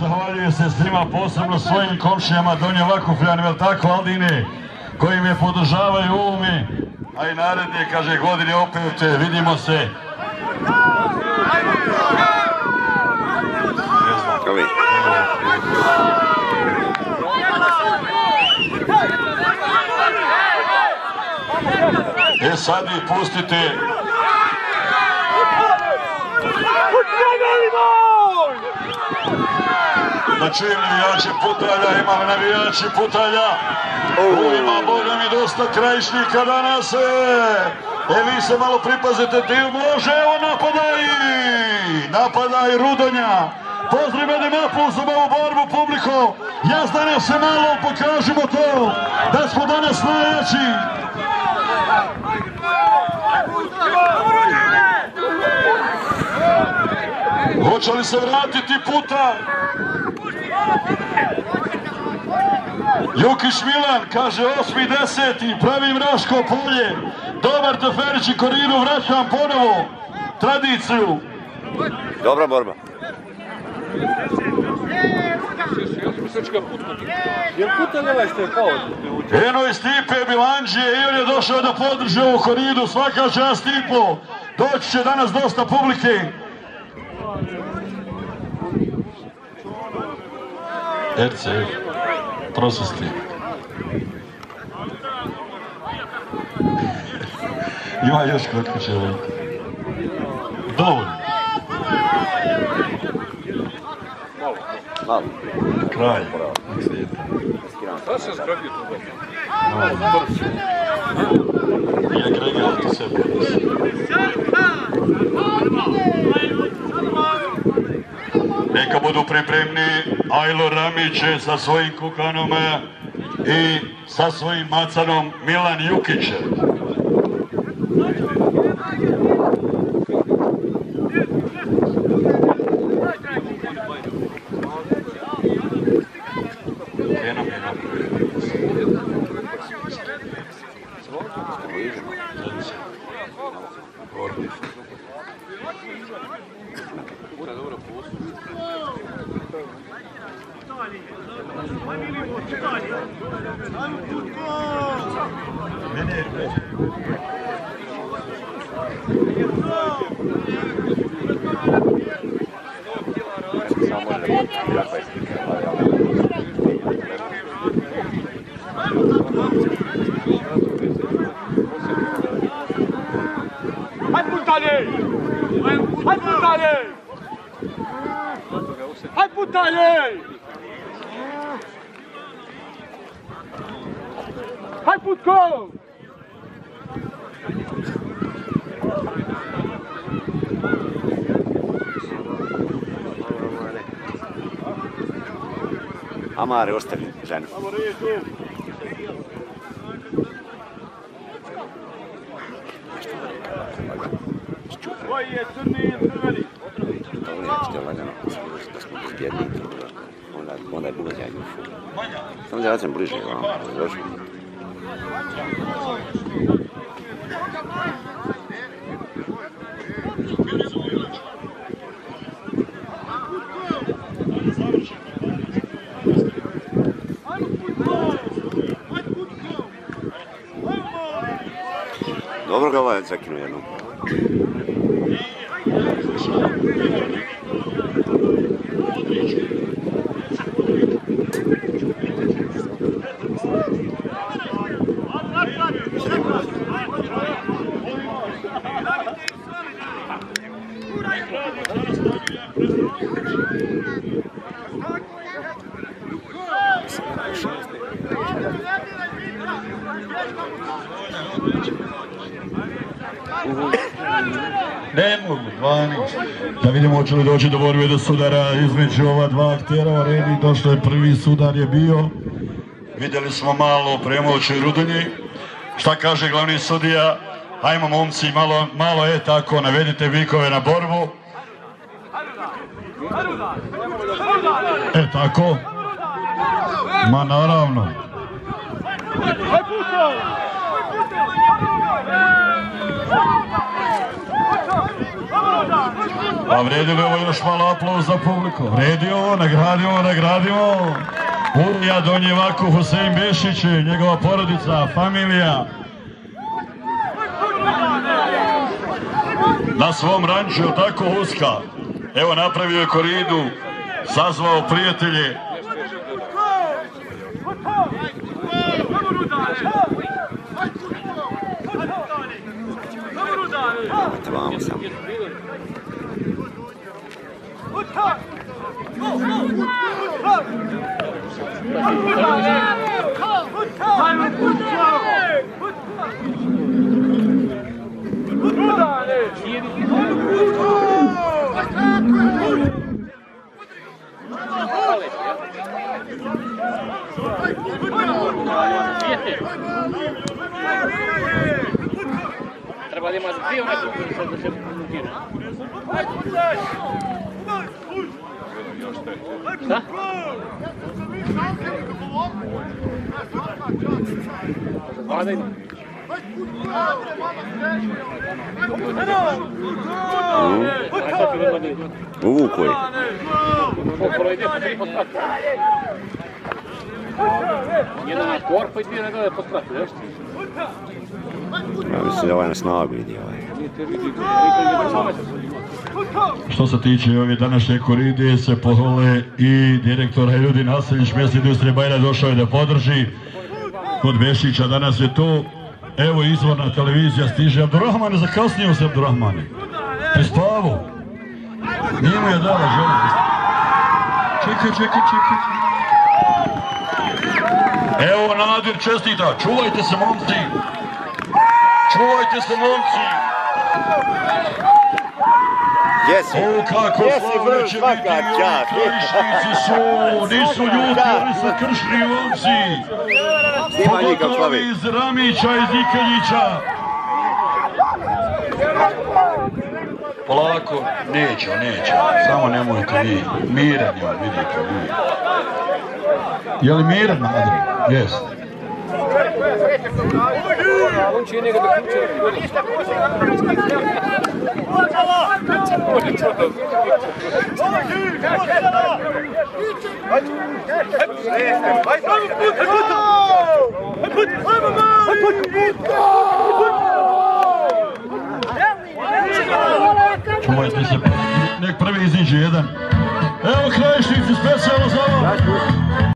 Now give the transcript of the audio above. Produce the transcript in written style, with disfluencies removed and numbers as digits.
zahvaljujem se svima, posebno svojim komšijama Donje Vakufljanim, jel tako Aldine, koji me podržavaju u ovome, a i naredne, kaže, godine opet vidimo se. E sad ih pustite. Da čujem navijače Putalja, imamo navijači Putalja. Ima, Boga mi, dosta krajišnika danas. Vi se malo pripazite, ti može, evo napadaj Rudonja. Privedimo za ovu borbu publiku. Jazdane se malo, pokažemo to, da smo danas najjači. Hoće li se vratiti Putalj? Jukić Milan kaže 8.10. Pravim Raško polje. Dobar Teferić i Korinu, vraćam ponovo tradiciju. Dobra borba. Eno i Stipe Bilanđije i on je došao da podrži ovu koridu. Svaka čast Stipo. Doći će danas dosta publike. RC, prosvesti. Ima još kod kuće ovo. Dovoljno. Malo. Kralj. Šta se zgrabio tu god? I agregat u sebi. Neka budu pripremni Ajlo Ramiće sa svojim kukanom i sa svojim macanom Milan Jukić. Hajde Putalj! Hajde Putko! Amare, ostavi ženu. Koji je crni i crveni? Dobro je što je lagano, da smo pobjedni, onda je bilo zajnju. Samo da racem bliže, došli. Dobro ga ovaj zakinuo jednom. Ne mogu, 12. Da vidimo hoće li doći do borbe do sudara između ova dva aktera. Redi, došlo je prvi sudar je bio. Vidjeli smo malo premoći u Rudonji. Šta kaže glavni sudija? Ajmo momci, malo je tako, navedite vikove na borbu. Tako. Ma naravno. A vredi li ovo još malo aplauz za publiku? Vredi ovo, nagradimo. Ulija Donjevaku, Husein Bešić, njegova porodica, familija. Na svom ranču, tako Huska. Evo napravio je koridu, sazvao prijatelje. Vamo sam. Treba da ima za prije da se blokira. Šta? Hvala ima. Uvuko je. Jedan na korpu i dvije ne dole postrati, nešto? Ja mislim da ovaj na snagu vidi ovaj. Što se tiče ove današnje koride se pohvale i direktora i ljudi naseljiš mjesne industrije Bajra došao je da podrži kod Bešića, danas je to. Evo izvorna televizija stiže. Abdurrahmane, zakasnio se Abdurrahmane. Prespavo. Nije mu je dala žena. Čekaj. Evo Nadir čestita. Čuvajte se momci. O, kako slavno će biti. Krajišnici su. Nisu ljuti, oni su kršni momci. Pogotovo iz Ramića, iz Ikeljića. Polako, neće, samo nemojte vi. Miran je on, vidite vi. Je li miran, Adri? Jest. On će njega da ključe. Čuvajte se, nek prvi iziđe jedan. Evo Krajišnici, specijalno za vas.